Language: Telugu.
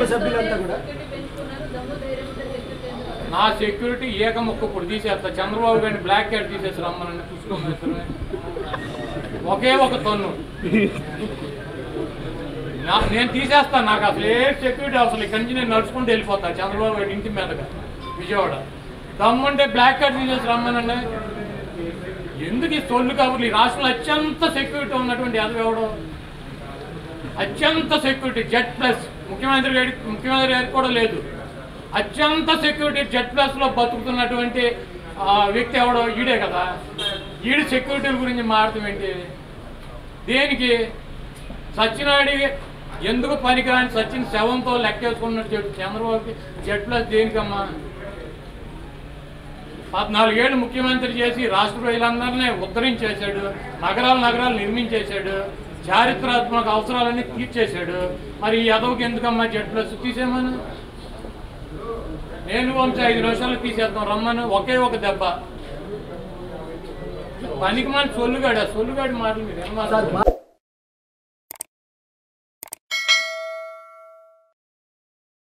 సభ్యులంతా కూడా నా సెక్యూరిటీ ఏకముక్క ఇప్పుడు తీసేస్తా. చంద్రబాబు గారిని బ్లాక్ క్యాట్ తీసేసి రమ్మని చూసుకోమని ఒకే ఒక తన్ను నేను తీసేస్తాను. నాకు అసలు ఏ సెక్యూరిటీ అవసరం. ఇక్కడి నుంచి నేను నడుచుకుంటూ వెళ్ళిపోతాను చంద్రబాబు గారి ఇంటి మీదగా విజయవాడ. దమ్ముంటే బ్లాక్ కార్డ్ తీసేసి రమ్మనండి. ఎందుకు ఈ సొల్లు కబుర్లు? ఈ రాష్ట్రంలో అత్యంత సెక్యూరిటీ ఉన్నటువంటి ఎవడం అత్యంత సెక్యూరిటీ Z+ ముఖ్యమంత్రి గారికి కూడా లేదు. అత్యంత సెక్యూరిటీ Z+లో బతుకుతున్నటువంటి వ్యక్తి ఎవడో ఈడే కదా. ఈడు సెక్యూరిటీ గురించి మాట్లాడటం ఏంటి? దేనికి? సత్యనాయుడు ఎందుకు పనికిరాని సచిన్ శవంతో లెక్కేసుకున్నట్టు చెప్పి చంద్రబాబుకి Z+ దేనికమ్మా? 14 ఏళ్ళు ముఖ్యమంత్రి చేసి రాష్ట్ర ప్రజలందరినీ ఉద్ధరించేశాడు. నగరాలు నిర్మించేశాడు. చారిత్రాత్మక అవసరాలన్నీ తీర్చేశాడు. మరి ఈ యదవకి ఎందుకమ్మా Z+ తీసేమను? నేను వంశ 5 నిమిషాలు తీసేద్దాం రమ్మను. ఒకే ఒక దెబ్బ. పనికి మన సొల్లుగాడు మాటలు మీరు ఏం మాట్లాడారు?